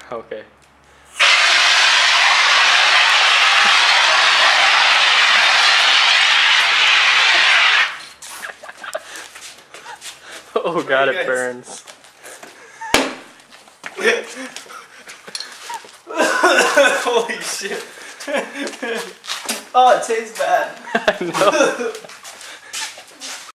Okay. Oh god, it burns. Holy shit. Oh, it tastes bad. I know.